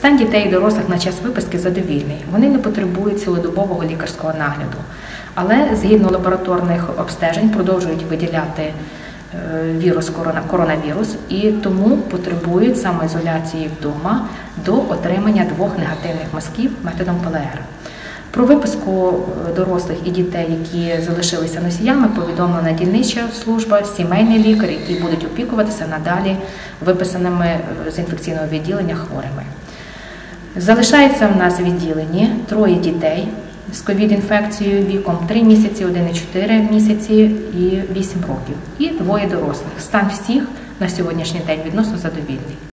Стан дітей і дорослих на час виписки задовільний. Вони не потребують цілодобового лікарського нагляду, але згідно лабораторних обстежень продовжують виділяти коронавірус і тому потребують самоізоляції вдома до отримання 2 негативних мазків методом ПЛР. Про виписку дорослих і дітей, які залишилися носіями, повідомлена дільнича служба, сімейний лікар, які будуть опікуватися надалі виписаними з інфекційного відділення хворими. Залишається в нас в відділенні 3 дітей з ковід-інфекцією віком 3 місяці, 1,4 місяці і 8 років. І 2 дорослих. Стан всіх на сьогоднішній день відносно задовільний.